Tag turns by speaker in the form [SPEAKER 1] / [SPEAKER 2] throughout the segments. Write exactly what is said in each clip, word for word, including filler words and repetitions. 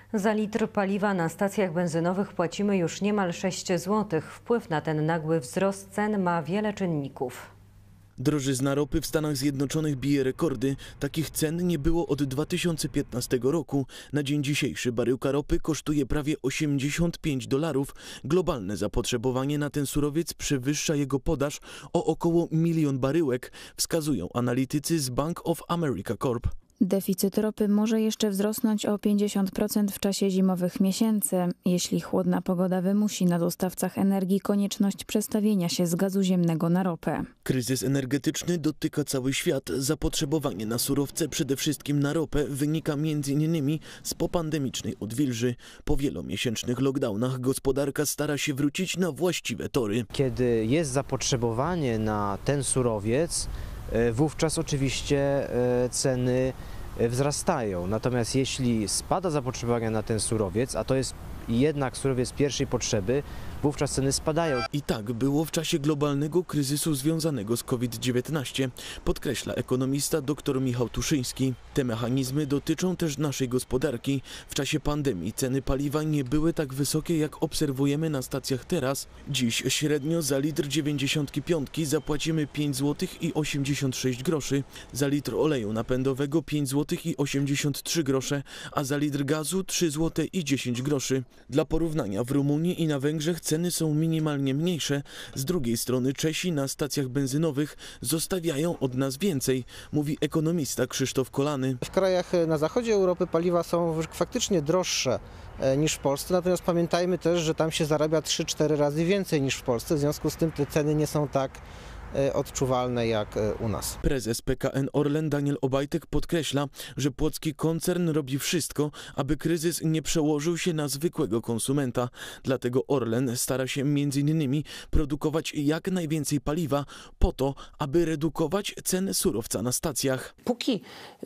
[SPEAKER 1] Za litr paliwa na stacjach benzynowych płacimy już niemal sześć złotych. Wpływ na ten nagły wzrost cen ma wiele czynników.
[SPEAKER 2] Drożyzna ropy w Stanach Zjednoczonych bije rekordy. Takich cen nie było od dwa tysiące piętnastego roku. Na dzień dzisiejszy baryłka ropy kosztuje prawie osiemdziesiąt pięć dolarów. Globalne zapotrzebowanie na ten surowiec przewyższa jego podaż o około milion baryłek, wskazują analitycy z Bank of America Corp.
[SPEAKER 3] Deficyt ropy może jeszcze wzrosnąć o pięćdziesiąt procent w czasie zimowych miesięcy, jeśli chłodna pogoda wymusi na dostawcach energii konieczność przestawienia się z gazu ziemnego na ropę.
[SPEAKER 2] Kryzys energetyczny dotyka cały świat. Zapotrzebowanie na surowce, przede wszystkim na ropę, wynika między innymi z popandemicznej odwilży. Po wielomiesięcznych lockdownach gospodarka stara się wrócić na właściwe tory.
[SPEAKER 4] Kiedy jest zapotrzebowanie na ten surowiec, wówczas oczywiście ceny wzrastają. Natomiast jeśli spada zapotrzebowanie na ten surowiec, a to jest jednak surowiec pierwszej potrzeby, wówczas ceny spadają.
[SPEAKER 2] I tak było w czasie globalnego kryzysu związanego z COVID dziewiętnaście, podkreśla ekonomista dr Michał Tuszyński. Te mechanizmy dotyczą też naszej gospodarki. W czasie pandemii ceny paliwa nie były tak wysokie, jak obserwujemy na stacjach teraz. Dziś średnio za litr dziewięćdziesiątki piątki zapłacimy pięć złotych i osiemdziesiąt sześć groszy, za litr oleju napędowego pięć złotych i osiemdziesiąt trzy grosze, a za litr gazu trzy złote i dziesięć groszy. Dla porównania w Rumunii i na Węgrzech ceny są minimalnie mniejsze. Z drugiej strony Czesi na stacjach benzynowych zostawiają od nas więcej, mówi ekonomista Krzysztof Kolany.
[SPEAKER 5] W krajach na zachodzie Europy paliwa są faktycznie droższe niż w Polsce, natomiast pamiętajmy też, że tam się zarabia trzy cztery razy więcej niż w Polsce, w związku z tym te ceny nie są tak odczuwalne jak u nas.
[SPEAKER 2] Prezes P K N Orlen Daniel Obajtek podkreśla, że płocki koncern robi wszystko, aby kryzys nie przełożył się na zwykłego konsumenta. Dlatego Orlen stara się między innymi produkować jak najwięcej paliwa po to, aby redukować ceny surowca na stacjach.
[SPEAKER 6] Póki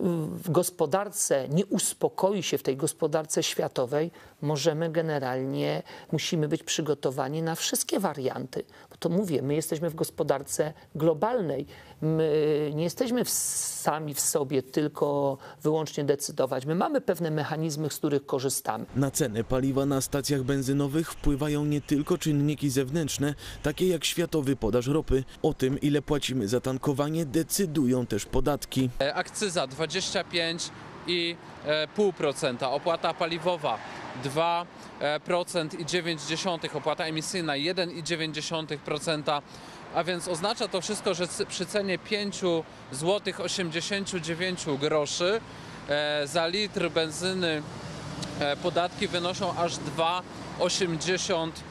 [SPEAKER 6] w gospodarce nie uspokoi się, w tej gospodarce światowej, możemy generalnie, musimy być przygotowani na wszystkie warianty. Bo to mówię, my jesteśmy w gospodarce globalnej. My nie jesteśmy w, sami w sobie tylko wyłącznie decydować. My mamy pewne mechanizmy, z których korzystamy.
[SPEAKER 2] Na cenę paliwa na stacjach benzynowych wpływają nie tylko czynniki zewnętrzne, takie jak światowy podaż ropy. O tym, ile płacimy za tankowanie, decydują też podatki.
[SPEAKER 7] Akcyza dwadzieścia pięć i pół procent, opłata paliwowa dwa procent i dziewięć dziesiątych, opłata emisyjna jeden i dziewięć dziesiątych procent. A więc oznacza to wszystko, że przy cenie pięć złotych osiemdziesiąt dziewięć groszy e, za litr benzyny e, podatki wynoszą aż dwa osiemdziesiąt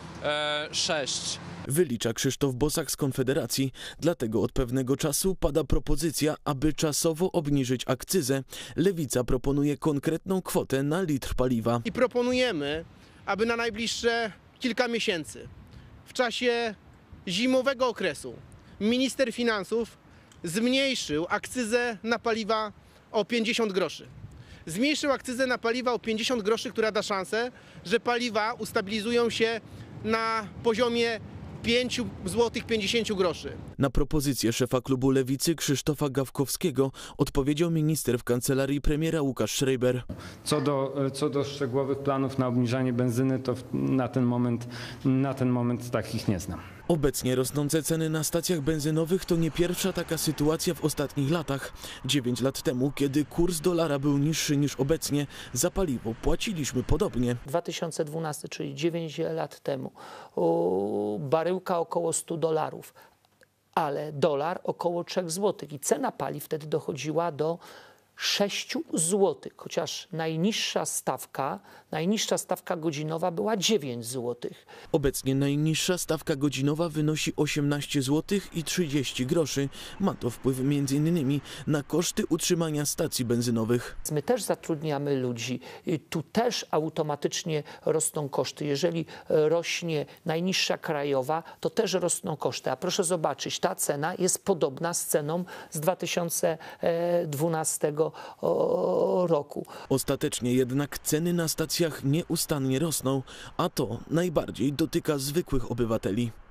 [SPEAKER 7] sześć.
[SPEAKER 2] Wylicza Krzysztof Bosak z Konfederacji. Dlatego od pewnego czasu pada propozycja, aby czasowo obniżyć akcyzę. Lewica proponuje konkretną kwotę na litr paliwa.
[SPEAKER 8] I proponujemy, aby na najbliższe kilka miesięcy, w czasie zimowego okresu, minister finansów zmniejszył akcyzę na paliwa o pięćdziesiąt groszy. Zmniejszył akcyzę na paliwa o pięćdziesiąt groszy, która da szansę, że paliwa ustabilizują się na poziomie pięć złotych pięćdziesiąt groszy.
[SPEAKER 2] Na propozycję szefa klubu Lewicy Krzysztofa Gawkowskiego odpowiedział minister w kancelarii premiera Łukasz Schreiber.
[SPEAKER 9] Co do, co do szczegółowych planów na obniżanie benzyny, to na ten moment, na ten moment takich nie znam.
[SPEAKER 2] Obecnie rosnące ceny na stacjach benzynowych to nie pierwsza taka sytuacja w ostatnich latach. Dziewięć lat temu, kiedy kurs dolara był niższy niż obecnie, za paliwo płaciliśmy podobnie.
[SPEAKER 6] dwa tysiące dwunasty, czyli dziewięć lat temu, o, baryłka około stu dolarów, ale dolar około trzech złotych i cena paliw wtedy dochodziła do sześciu złotych, chociaż najniższa stawka, najniższa stawka godzinowa była dziewięć złotych.
[SPEAKER 2] Obecnie najniższa stawka godzinowa wynosi osiemnaście złotych i trzydzieści groszy. Ma to wpływ między innymi na koszty utrzymania stacji benzynowych.
[SPEAKER 6] My też zatrudniamy ludzi. Tu też automatycznie rosną koszty. Jeżeli rośnie najniższa krajowa, to też rosną koszty. A proszę zobaczyć, ta cena jest podobna z ceną z dwa tysiące dwunastego roku.
[SPEAKER 2] Ostatecznie jednak ceny na stacjach nieustannie rosną, a to najbardziej dotyka zwykłych obywateli.